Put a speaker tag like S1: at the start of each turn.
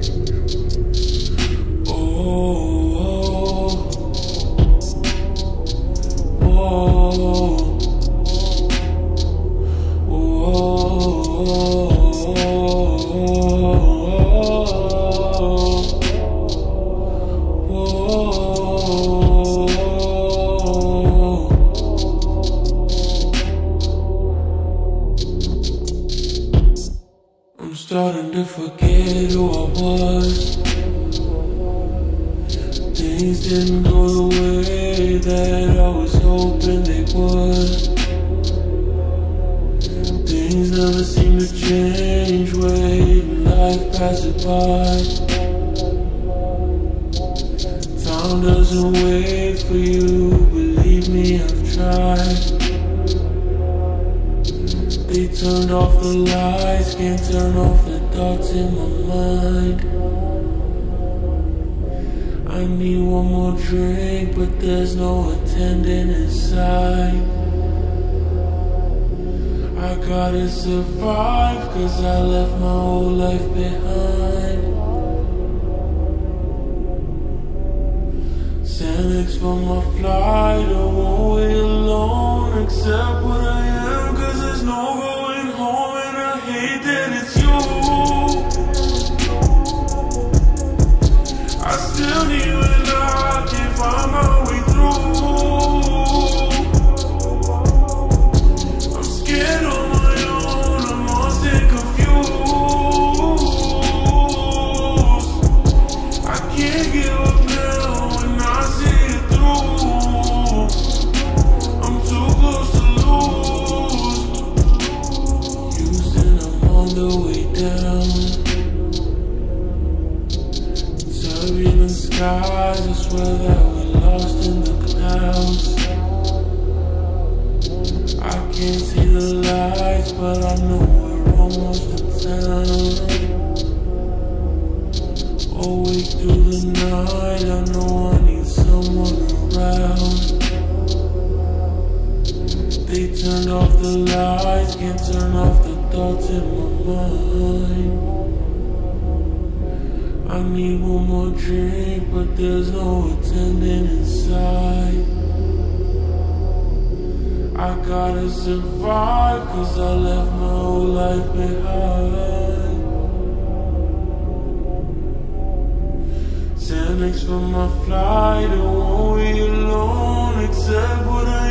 S1: I'm starting to forget who I was. Things didn't go the way that I was hoping they would. Things never seem to change, when life passes by. Time doesn't wait for you, believe me, I've tried. They turned off the lights, can't turn off the thoughts in my mind. I need one more drink, but there's no attendant inside. I gotta survive, cause I left my whole life behind. Xanax for my flight, I won't wait alone. Accept what I am, cause there's no going home. And I hate that it's you. I still need you and I can't find my way through. I'm scared on my own, I'm lost and confused. I can't give up now when I see it through. I'm too close to lose. Using, I'm on the way down. Turbulent skies, I swear that we're lost in the clouds. I can't see the lights, but I know we're almost in town. Awake through the night, I know I need someone around. They turned off the lights, can't turn off the thoughts in my mind. I need one more drink, but there's no attendant inside. I gotta survive, cause I left my whole life behind. Xanax for my flight, I won't be alone. Accept what I